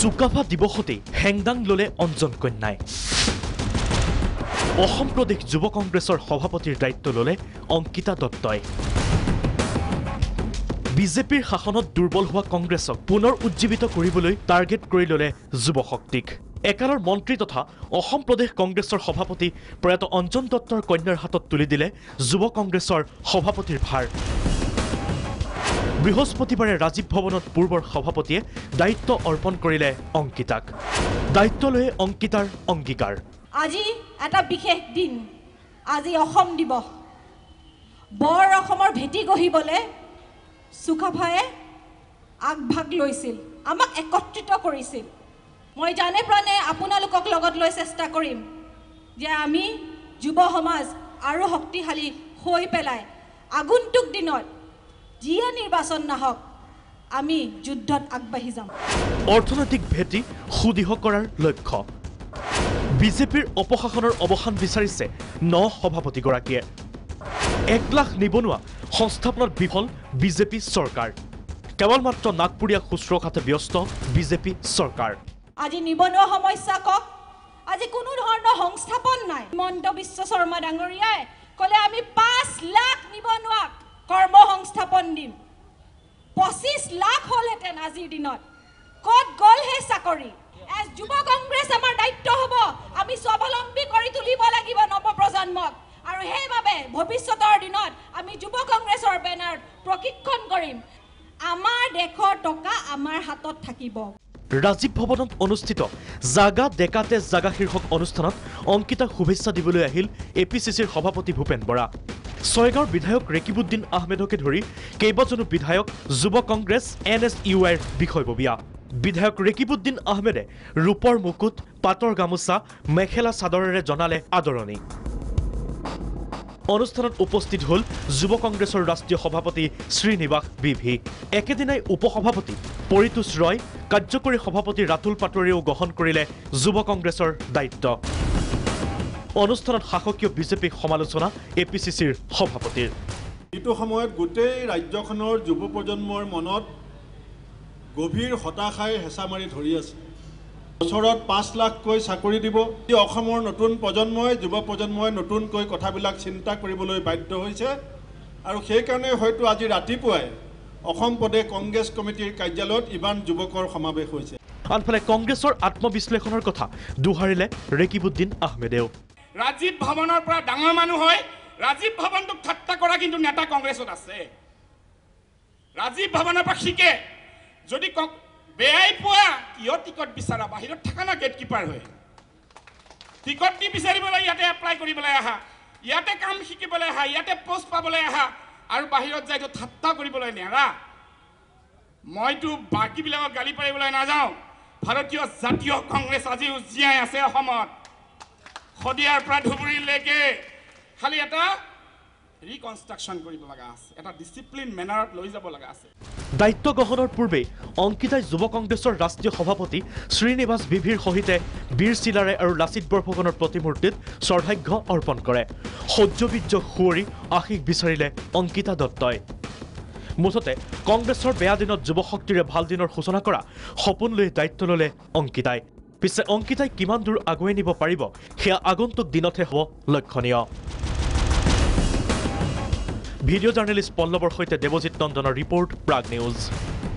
চুকাফা দিৱসতেই হেংদাং ললে অঞ্জন কন্যাই অসম প্ৰদেশ যুৱ কংগ্ৰেছৰ সভাপতিৰ দায়িত্ব ললে অংকিতা দত্তই বিজেপিৰ শাসনত দুৰ্বল হোৱা কংগ্ৰেছক পুনৰ উজ্জীৱিত কৰিবলৈ টাৰ্গেট কৰি ললে যুৱ শক্তিক একালৰ মন্ত্ৰী তথা অসম প্ৰদেশ কংগ্ৰেছৰ সভাপতি প্ৰয়াত অঞ্জন দত্তৰ কন্যাৰ হাতত তুলি দিলে যুৱ কংগ্ৰেছৰ সভাপতিৰ ভাৰ বৃহস্পতিবাৰে ৰাজীৱ ভৱনত পূৰ্বৰ সভাপতিয়ে দায়িত্ব অৰ্পণ কৰিলে অংকিতাক দায়িত্ব লৈ অংকিতাৰ অংগীকাৰ আজি এটা বিশেষ দিন আজি অসম দিৱস বৰ অসমৰ ভেটি গঢ়িবলৈ চুকাফায়ে আগভাগ লৈছিল আমাক একত্ৰিত কৰিছিল মই জানে প্ৰাণে আপোনালোকক লগত লৈ চেষ্টা কৰিম যে আমি যুৱ সমাজ আৰু শক্তিশালী হৈ পেলাই আগন্তুক দিনত যিয়ে নিৰ্বাচন নাহক আমি যুদ্ধত আগবাঢ়ি যাম অৰ্থনৈতিক ভেটি সুদৃঢ় কৰাৰ লক্ষ্য বিজেপিৰ অপশাসনৰ অৱসান বিচাৰিছে সভাপতিগৰাকীয়ে 1 লাখ নিবনুৱা সংস্থাপনত বিফল বিজেপি চৰকাৰ কেৱল মাত্ৰ নাগপুৰীয়া শুশ্ৰূষাতে ব্যস্ত বিজেপি চৰকাৰ আজি নিবনুৱা সমস্যা কক আজি কোনো ধৰণৰ সংস্থাপন নাই হিমন্ত বিশ্ব শৰ্মা ডাঙৰীয়াই ক'লে আমি 5 লাখ নিবনুৱাক কৰ্ম সংস্থাপন দিম 25 লাখ হলহেঁতেন আজিৰ দিনত ক'ত গ'ল হে চাকৰি এজ যুৱ কংগ্ৰেছ আমাৰ দায়িত্ব হ'ব আমি স্বাৱলম্বী কৰি তুলিব লাগিব নৱপ্ৰজন্মক আৰু সেইবাবে ভৱিষ্যতৰ দিনত আমি যুৱ কংগ্ৰেছৰ বেনাৰ প্ৰশিক্ষণ কৰিম আমাৰ দেশৰ টকা আমাৰ হাতত থাকিব ৰাজীৱ ভৱনত অনুষ্ঠিত জাগা ডেকাতে জাগা শীৰ্ষক অনুষ্ঠানত অংকিতাক শুভেচ্ছা দিবলৈ আহিল এপিচিচিৰ সভাপতি ভূপেন বৰা ছয়গাঁৱৰ বিধায়ক ৰেকিবুদ্দিন আহমেদকে ধৰি কেইবাজনো বিধায়ক যুৱ কংগ্ৰেছ NSUIৰ বিষয়ববীয়া বিধায়ক ৰেকিবুদ্দিন আহমেদে ৰূপৰ মুকুট পাটৰ গামোচা মেখেলা চাদৰেৰে জনালে আদৰণি অনুষ্ঠানত উপস্থিত হল যুৱ কংগ্ৰেছৰ ৰাষ্ট্ৰীয় সভাপতি শ্ৰীনিবাস বিভি একেদিনাই উপসভাপতি পৰিতোষ ৰয় কাৰ্যকৰী সভাপতি ৰাতুল পাটোৱাৰীয়েও গ্ৰহণ কৰিলে যুৱ কংগ্ৰেছৰ দায়িত্ব অনুষ্ঠানত শাসকীয় বিজেপি সমালোচনা এপিচিচিৰ সভাপতিৰ এইটো সময়ত গোটেই ৰাজ্যখনৰ যুৱ প্ৰজন্মৰ মনত গভীৰ হতাশাই হেঁচা মাৰি ধৰি আছে বছৰত 5 লাখকৈ চাকৰি দিব অসমৰ নতুন প্ৰজন্মই যুৱ প্ৰজন্মই নতুনকৈ কথাবিলাক চিন্তা কৰিবলৈ বাধ্য হৈছে আৰু সেইকাৰণে হয়তো আজি ৰাতিপুৱাই অসম প্ৰদেশ কংগ্ৰেছ কমিটিৰ কাৰ্যালয়ত ইমান যুৱকৰ সমাৱেশ হৈছে আনফালে কংগ্ৰেছৰ আত্মবিশ্লেষণৰ কথা দুহাৰিলে ৰেকিবুদ্দিন আহমেদেও ৰাজীৱ ভৱনৰ পৰা ডাঙৰ মানুহ হয় ৰাজীৱ ভৱনটোক ঠাট্টা কৰা কিন্তু নেতা কংগ্ৰেছত আছে ৰাজীৱ ভৱনৰ পৰা শিকে যদি বেয়াই পোৱা কিয় টিকট বিচাৰা বাহিৰত থাকা না গেট কিপাৰ হয় টিকট দি বিচাৰিবলৈ ইয়াতে এপ্লাই কৰিবলৈ আহা ইয়াতে কাম শিকিবলৈ আহা ইয়াতে পোষ্ট পাবলৈ আহা আৰু বাহিৰত যাইতো ঠাট্টা কৰিবলৈ নেৰা মইতো বাকীবিলাকক গালি পাৰিবলৈ নাযাওঁ ভাৰতীয় জাতীয় কংগ্ৰেছ আজিও জীয়াই আছে অসমত সদিয়াৰ পৰা ধুবুৰীলৈকে খালি এটা ৰিকনষ্ট্ৰাকশ্যন কৰিব লগা আছে এটা ডিচিপ্লিন মেনাৰত লৈ যাব লগা আছে দায়িত্ব গ্ৰহণৰ পূৰ্বে অংকিতাই যুৱ কংগ্ৰেছৰ ৰাষ্ট্ৰীয় সভাপতি শ্ৰীনিবাস বিভিৰ সহিতে বীৰ চিলাৰে আৰু লাচিত বৰফুকনৰ প্ৰতিমূৰ্তিত শ্ৰদ্ধাৰ্ঘ্য অৰ্পণ কৰে সৌৰ্যবীৰ্য সুঁৱৰি আশীষ বিচাৰিলে অংকিতা দত্তই মুঠতে কংগ্ৰেছৰ বেয়া দিনত যুৱ শক্তিৰে ভাল দিনৰ সূচনা কৰা সপোন লৈ দায়িত্ব ললে অংকিতাই পিছে অংকিতাই কিমান দূৰ আগুৱাই নিব পাৰিব সেয়া আগন্তুক দিনতহে হ'ব লক্ষণীয় ভিডিঅ' জাৰ্নেলিষ্ট পল্লৱৰ সৈতে দেৱজিৎ নন্দনৰ ৰিপৰ্ট প্ৰাগ নিউজ